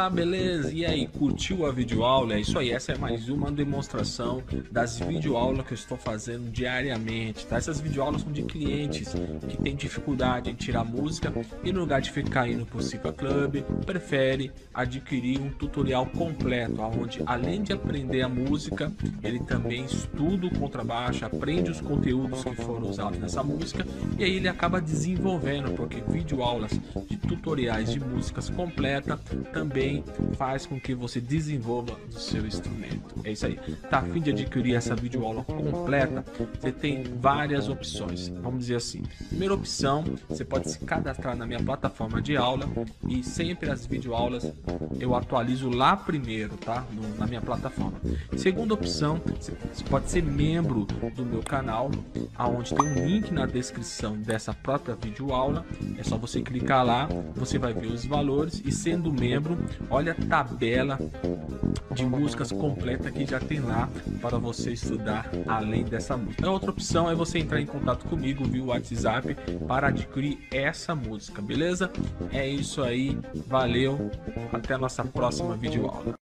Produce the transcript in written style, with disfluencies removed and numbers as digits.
Fala, beleza? E aí, curtiu a videoaula? É isso aí, essa é mais uma demonstração das videoaulas que eu estou fazendo diariamente, tá? Essas videoaulas são de clientes que têm dificuldade em tirar música e no lugar de ficar indo pro Cifra Club, prefere adquirir um tutorial completo, onde além de aprender a música, ele também estuda o contrabaixo, aprende os conteúdos que foram usados nessa música e aí ele acaba desenvolvendo, porque videoaulas de tutoriais de músicas completa também faz com que você desenvolva o seu instrumento. É isso aí. Tá a fim de adquirir essa videoaula completa? Você tem várias opções. Vamos dizer assim. Primeira opção, você pode se cadastrar na minha plataforma de aula e sempre as videoaulas eu atualizo lá primeiro, tá? Na minha plataforma. Segunda opção, você pode ser membro do meu canal, aonde tem um link na descrição dessa própria videoaula. É só você clicar lá, você vai ver os valores e sendo membro, olha a tabela de músicas completa que já tem lá para você estudar além dessa música. A outra opção é você entrar em contato comigo via WhatsApp para adquirir essa música, beleza? É isso aí, valeu, até a nossa próxima videoaula.